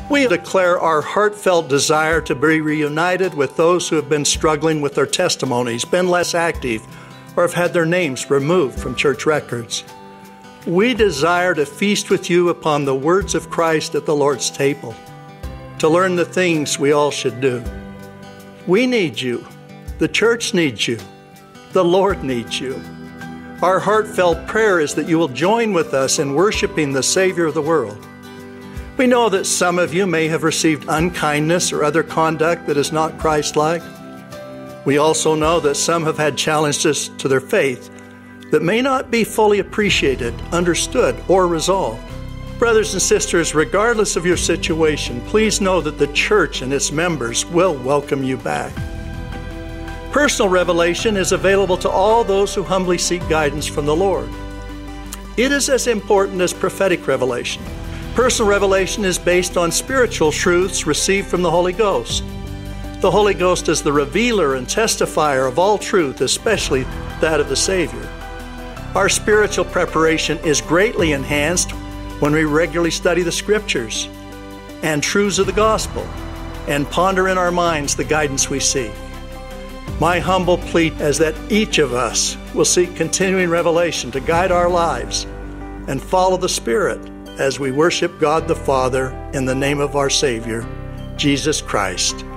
We declare our heartfelt desire to be reunited with those who have been struggling with their testimonies, been less active, or have had their names removed from church records. We desire to feast with you upon the words of Christ at the Lord's table, to learn the things we all should do. We need you. The church needs you. The Lord needs you. Our heartfelt prayer is that you will join with us in worshiping the Savior of the world. We know that some of you may have received unkindness or other conduct that is not Christ-like. We also know that some have had challenges to their faith that may not be fully appreciated, understood, or resolved. Brothers and sisters, regardless of your situation, please know that the church and its members will welcome you back. Personal revelation is available to all those who humbly seek guidance from the Lord. It is as important as prophetic revelation. Personal revelation is based on spiritual truths received from the Holy Ghost. The Holy Ghost is the revealer and testifier of all truth, especially that of the Savior. Our spiritual preparation is greatly enhanced when we regularly study the Scriptures and truths of the gospel and ponder in our minds the guidance we seek. My humble plea is that each of us will seek continuing revelation to guide our lives and follow the Spirit as we worship God the Father in the name of our Savior, Jesus Christ.